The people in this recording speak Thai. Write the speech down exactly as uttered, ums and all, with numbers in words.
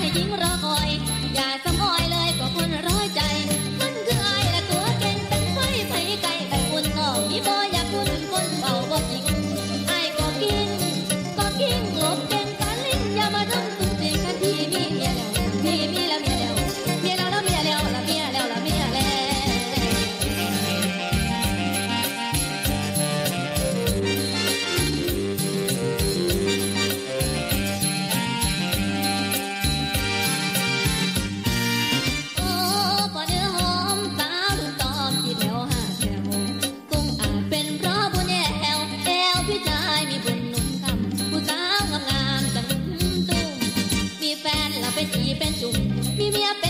หญิงรอคอยอย่าสำออยเลยก็คนร้อยใจมันคืออายและตัวเก่งเป็นไฟไฟไก่ไก่อุ่นน้องมีบ่อยากคุณคนเบาบ่จริงอายก็กินก็กินหลบเก่งกันลิ้นอย่ามาทำตุ้มจริงกันที่มีเมียแล้วที่มีแล้วเมียแล้วเมียแล้วแล้วเมียแล้วแล้วเมียแล้วแล้วเมียแล้วเป็นจุ่มมีเมียเป็น